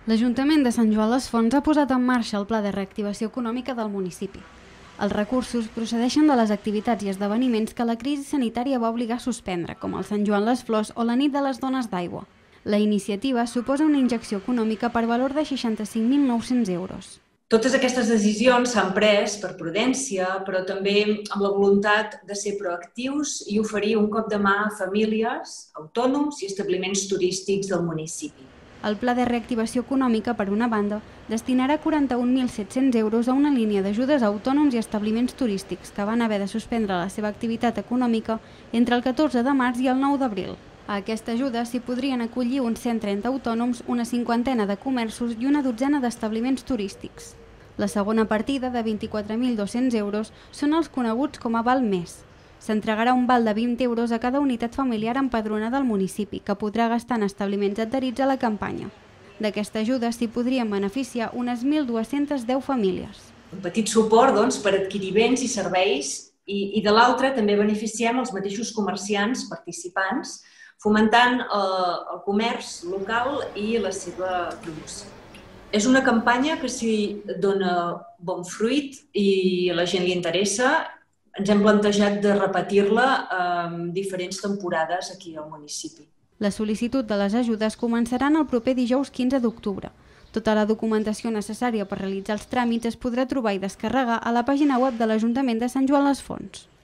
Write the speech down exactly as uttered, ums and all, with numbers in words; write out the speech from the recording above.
L'Ajuntament de Sant Joan les Fonts ha posat en marxa el Pla de Reactivació Econòmica del municipi. Els recursos procedeixen de les activitats i esdeveniments que la crisi sanitària va obligar a suspendre, com el Sant Joan les Flors o la Nit de les Dones d'Aigua. La iniciativa suposa una injecció econòmica per valor de seixanta-cinc mil nou-cents euros. Totes aquestes decisions s'han pres per prudència, però també amb la voluntat de ser proactius i oferir un cop de mà a famílies, autònoms i establiments turístics del municipi. El Pla de Reactivació Econòmica, per una banda, destinarà quaranta-un mil set-cents euros a una línia d'ajudes a autònoms i establiments turístics que van haver de suspendre la seva activitat econòmica entre el catorze de març i el nou d'abril. A aquesta ajuda s'hi podrien acollir uns cent trenta autònoms, una cinquantena de comerços i una dotzena d'establiments turístics. La segona partida, de vint-i-quatre mil dos-cents euros, són els coneguts com a Val Més. S'entregarà un val de vint euros a cada unitat familiar empadronada al municipi, que podrà gastar en establiments adherits a la campanya. D'aquesta ajuda s'hi podrien beneficiar unes mil dues-centes deu famílies. Un petit suport doncs, per adquirir béns i serveis i, i de l'altra també beneficiem els mateixos comerciants participants, fomentant eh, el comerç local i la seva producció. És una campanya que s'hi dona bon fruit i a la gent li interessa. Ens hem plantejat de repetir-la en diferents temporades aquí al municipi. La sol·licitud de les ajudes començaran el proper dijous quinze d'octubre. Tota la documentació necessària per realitzar els tràmits es podrà trobar i descarregar a la pàgina web de l'Ajuntament de Sant Joan les Fonts.